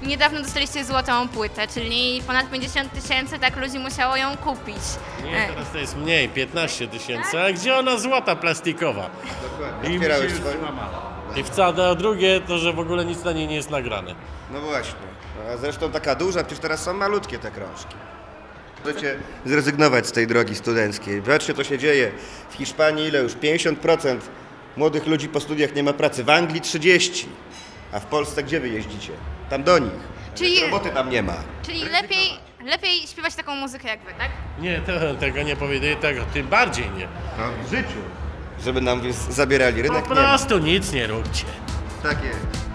niedawno dostaliście złotą płytę, czyli ponad 50 000, tak ludzi musiało ją kupić. Nie, teraz to jest mniej, 15 000, a gdzie ona złota plastikowa? Dokładnie. I Otwierałeś mi się swoją? I wcale, a drugie to, że w ogóle nic na niej nie jest nagrane. No właśnie. A zresztą taka duża, przecież teraz są malutkie te krążki. Możecie zrezygnować z tej drogi studenckiej. Zobaczcie, co się dzieje. W Hiszpanii ile już? 50% młodych ludzi po studiach nie ma pracy. W Anglii 30%. A w Polsce gdzie wy jeździcie? Tam do nich. Czyli- Roboty tam nie ma. Czyli lepiej śpiewać taką muzykę jak wy, tak? Nie, tego nie powiedzieli, tego tym bardziej nie. No, w życiu. Żeby nam zabierali Po rynek, nie ma. prostu nic nie róbcie. Tak jest.